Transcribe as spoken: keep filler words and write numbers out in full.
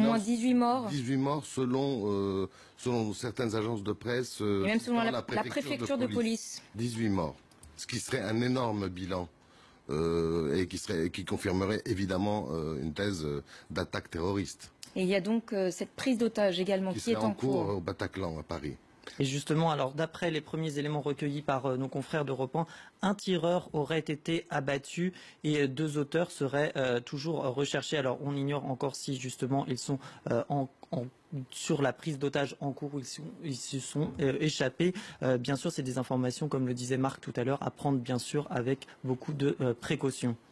Au moins dix-huit morts. dix-huit morts selon, euh, selon certaines agences de presse. Euh, Et même selon la, la préfecture, la préfecture de, de police. police. dix-huit morts. Ce qui serait un énorme bilan. Euh, et qui, serait, qui confirmerait évidemment euh, une thèse euh, d'attaque terroriste. Et il y a donc euh, cette prise d'otage également qui, qui est en cours. cours au Bataclan, à Paris. Et justement, alors d'après les premiers éléments recueillis par euh, nos confrères d'Europe un, un tireur aurait été abattu et deux auteurs seraient euh, toujours recherchés. Alors on ignore encore si justement ils sont euh, en, en sur la prise d'otage en cours où ils, sont, ils se sont euh, échappés. Euh, bien sûr, c'est des informations, comme le disait Marc tout à l'heure, à prendre bien sûr avec beaucoup de euh, précautions.